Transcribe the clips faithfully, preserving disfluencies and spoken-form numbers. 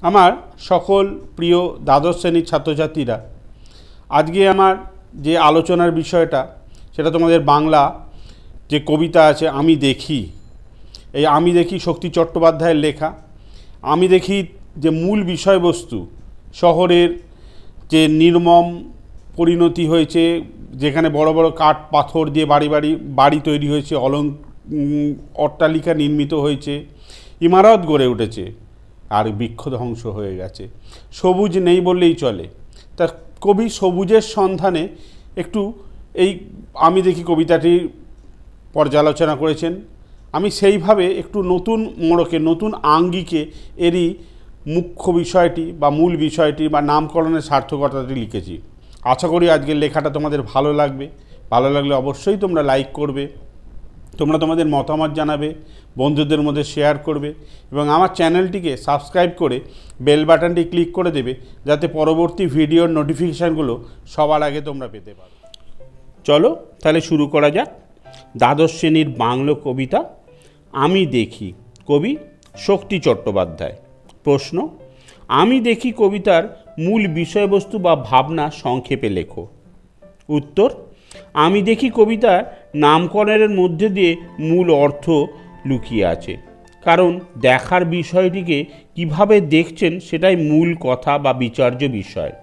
আমার সকল প্রিয় দ্বাদশ শ্রেণীর ছাত্রছাত্রীরা, আজকে আমার যে আলোচনার বিষয়টা সেটা তোমাদের বাংলা যে কবিতা আছে আমি দেখি। এই আমি দেখি শক্তি চট্টোপাধ্যায়ের লেখা। আমি দেখি যে মূল বিষয়বস্তু শহরের যে নির্মম পরিণতি হয়েছে, যেখানে বড় বড় কাঠ পাথর দিয়ে বাড়ি বাড়ি বাড়ি তৈরি হয়েছে, অলং অট্টালিকা নির্মিত হয়েছে, ইমারত গড়ে উঠেছে, আর বৃক্ষ ধ্বংস হয়ে গেছে, সবুজ নেই বললেই চলে। তা কবি সবুজের সন্ধানে একটু এই আমি দেখি কবিতাটির পর্যালোচনা করেছেন। আমি সেইভাবে একটু নতুন মোড়কে, নতুন আঙ্গিকে এরই মুখ্য বিষয়টি বা মূল বিষয়টি বা নামকরণের সার্থকতাটি লিখেছি। আশা করি আজকের লেখাটা তোমাদের ভালো লাগবে। ভালো লাগলে অবশ্যই তোমরা লাইক করবে, তোমরা তোমাদের মতামত জানাবে, বন্ধুদের মধ্যে শেয়ার করবে এবং আমার চ্যানেলটিকে সাবস্ক্রাইব করে বেল বাটনটি ক্লিক করে দেবে, যাতে পরবর্তী ভিডিওর নোটিফিকেশানগুলো সবার আগে তোমরা পেতে পারো। চলো তাহলে শুরু করা যাক। দ্বাদশ শ্রেণীর বাংলা কবিতা আমি দেখি, কবি শক্তি চট্টোপাধ্যায়। প্রশ্ন, আমি দেখি কবিতার মূল বিষয়বস্তু বা ভাবনা সংক্ষেপে লেখো। উত্তর, আমি দেখি কবিতার নামকরণের মধ্যে দিয়ে মূল অর্থ লুকিয়ে আছে, কারণ দেখার বিষয়টিকে কিভাবে দেখছেন সেটাই মূল কথা বা বিচার্য বিষয়।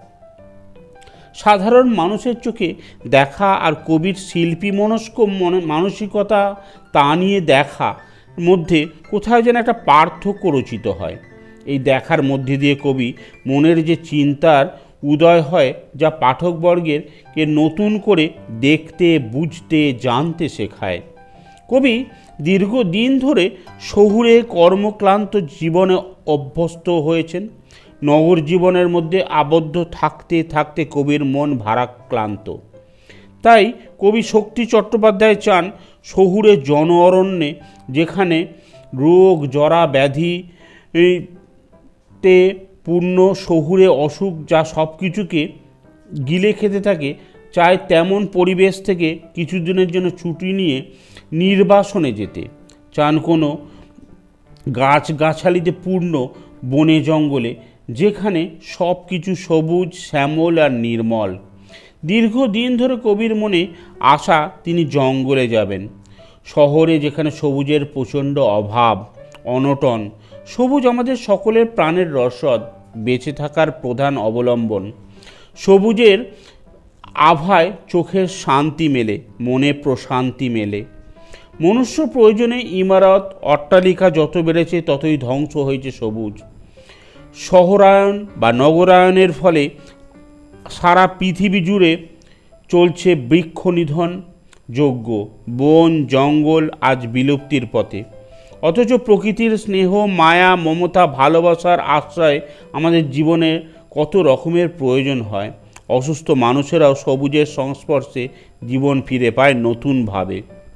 সাধারণ মানুষের চোখে দেখা আর কবির শিল্পী মনস্ক মানসিকতা তা নিয়ে দেখা মধ্যে কোথাও যেন একটা পার্থক্য রচিত হয়। এই দেখার মধ্যে দিয়ে কবি মনের যে চিন্তার উদয় হয়, যা পাঠকবর্গের কে নতুন করে দেখতে, বুঝতে, জানতে শেখায়। কবি দীর্ঘদিন ধরে শহুরে কর্মক্লান্ত জীবনে অভ্যস্ত হয়েছেন। নগর জীবনের মধ্যে আবদ্ধ থাকতে থাকতে কবির মন ভারাক্রান্ত। তাই কবি শক্তি চট্টোপাধ্যায় চান শহুরে জন অরণ্যে, যেখানে রোগ জরা ব্যাধি তে পূর্ণ শহুরে অসুখ যা সব কিছুকে গিলে খেতে থাকে, চায় তেমন পরিবেশ থেকে কিছুদিনের জন্য ছুটি নিয়ে নির্বাসনে যেতে। চান কোনো গাছগাছালিতে পূর্ণ বনে জঙ্গলে, যেখানে সব কিছু সবুজ, শ্যামল আর নির্মল। দীর্ঘদিন ধরে কবির মনে আশা তিনি জঙ্গলে যাবেন। শহরে যেখানে সবুজের প্রচণ্ড অভাব, অনটন। সবুজ আমাদের সকলের প্রাণের রসদ, বেঁচে থাকার প্রধান অবলম্বন। সবুজের আভায় চোখের শান্তি মেলে, মনে প্রশান্তি মেলে। মনুষ্য প্রয়োজনে ইমারত অট্টালিকা যত বেড়েছে ততই ধ্বংস হয়েছে সবুজ। শহরায়ন বা নগরায়নের ফলে সারা পৃথিবী জুড়ে চলছে বৃক্ষ নিধন যজ্ঞ। বন জঙ্গল আজ বিলুপ্তির পথে, অথচ প্রকৃতির স্নেহ, মায়া, মমতা, ভালোবাসার আশ্রয় আমাদের জীবনে কত রকমের প্রয়োজন হয়। অসুস্থ মানুষেরাও সবুজের সংস্পর্শে জীবন ফিরে পায় নতুনভাবে,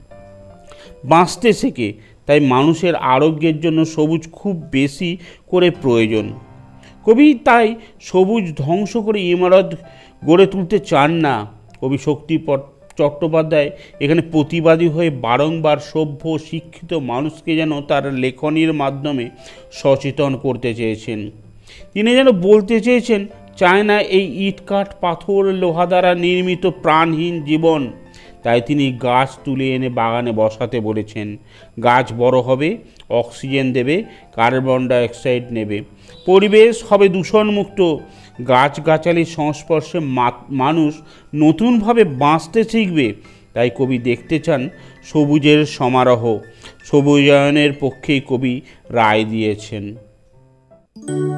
বাঁচতে শেখে। তাই মানুষের আরোগ্যের জন্য সবুজ খুব বেশি করে প্রয়োজন। কবি তাই সবুজ ধ্বংস করে ইমারত গড়ে তুলতে চান না। কবি শক্তি চট্টোপাধ্যায় এখানে প্রতিবাদী হয়ে বারংবার সভ্য শিক্ষিত মানুষকে যেন তার লেখনীর মাধ্যমে সচেতন করতে চেয়েছেন। তিনি যেন বলতে চেয়েছেন, চায় না এই ইট কাঠ পাথর লোহা দ্বারা নির্মিত প্রাণহীন জীবন। তাই তিনি গাছ তুলে এনে বাগানে বসাতে বলেছেন। গাছ বড় হবে, অক্সিজেন দেবে, কার্বন ডাইঅক্সাইড নেবে, পরিবেশ হবে দূষণমুক্ত। গাছগাছালির সংস্পর্শে মানুষ নতুনভাবে বাঁচতে শিখবে। তাই কবি দেখতে চান সবুজের সমারোহ। সবুজায়নের পক্ষেই কবি রায় দিয়েছেন।